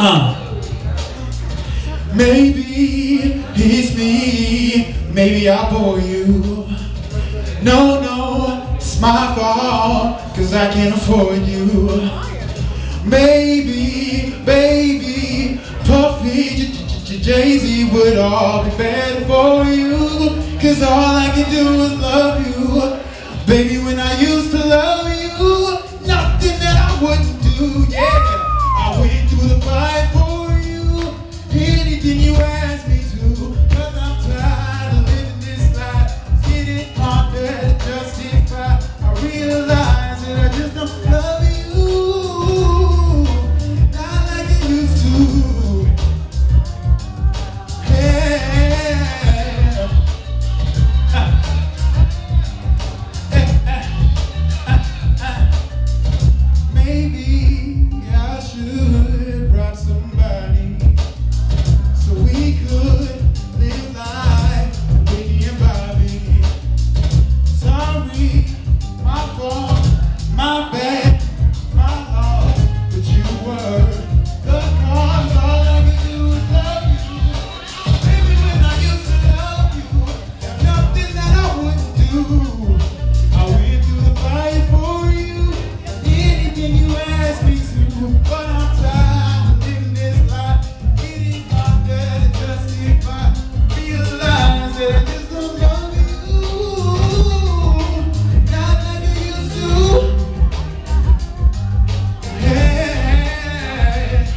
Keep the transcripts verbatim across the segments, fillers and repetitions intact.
Uh. Maybe it's me, maybe I bore you. No, no, it's my fault, cause I can't afford you. Maybe, baby, Puffy, Jay-Z would all be better for you, cause all I can do is love you. Baby, when I used to love you, nothing that I wouldn't do, yeah. I went through the fight for you, anything you ask me to, cause I'm tired of living this life. It's getting harder to justify. I realize that I just don't love you, not like I used to. Yeah. Uh. Maybe I should rock somebody so we could live life Whitney and Bobby. Sorry, my fault, my bad, my loss, but you were the cause. All I could do is love you. Baby, when I used to love you, there's nothing that I wouldn't do. I went through the fight for you, anything you ask me to, but I'm tired of living this life. Getting harder to justify. Realize that I just don't love you, not like I used to. Hey.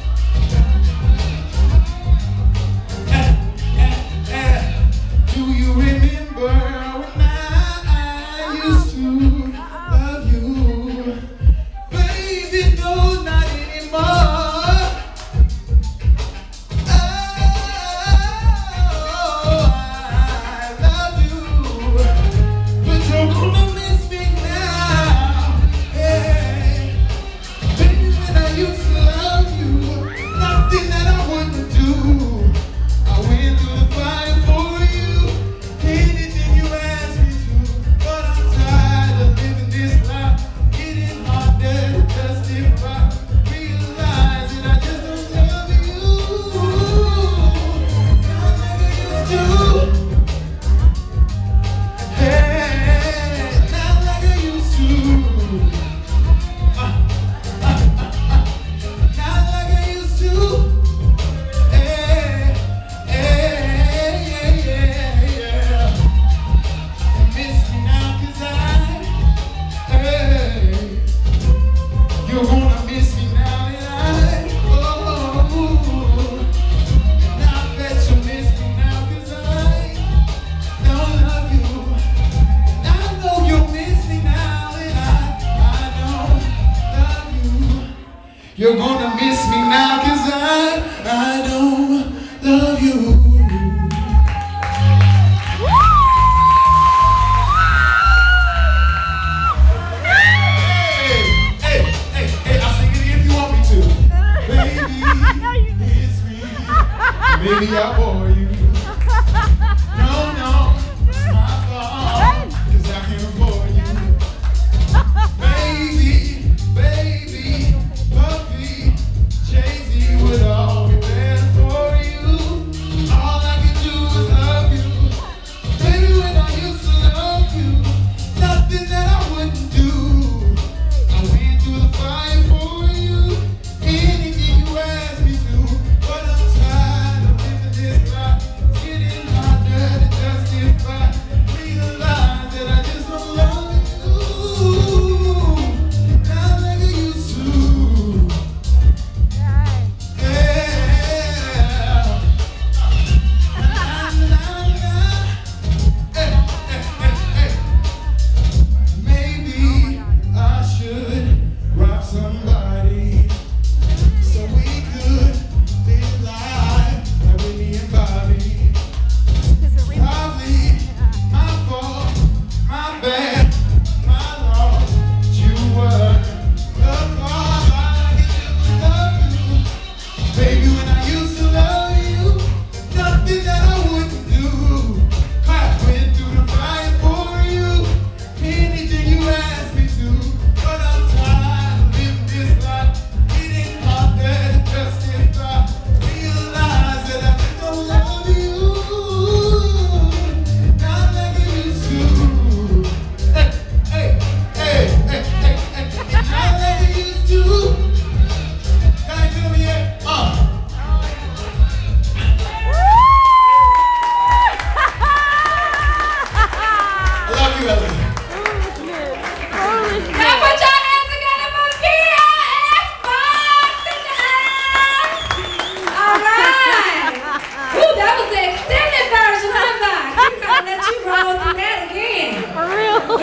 Eh, eh, eh. Do you remember when I used to love you? Baby, no, not anymore. Oh, I love you, but you're gonna miss me now. Hey, baby, when I used to love you, nothing that I wouldn't do. I went through the fire for you, anything you asked me to, but I'm tired of living this life. Getting harder to justify. Realizing I just don't love you, not like I used to. Hey, not like I used to. Uh, uh, uh, uh, not like I used to. Hey, hey, yeah, yeah, yeah. Miss me now, cause I, hey, you're gonna miss me now, and I, oh, and I bet you miss me now, cause I don't love you. And I know you'll miss me now, and I, I don't love you. You're gonna miss me now, cause I, I don't love you. Hey, hey, hey, hey, I'll sing it if you want me to. Baby, it's me. Maybe I bore you. No, no, it's my fault, cause I can't afford you. Baby, baby, Puffy, Jay-Z would all be better for you. All I can do is love you. Baby, when I used to love you, nothing that I wouldn't do. I went through the fire for you, anything you asked me to, but I'm tired of living this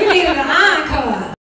You needed a high.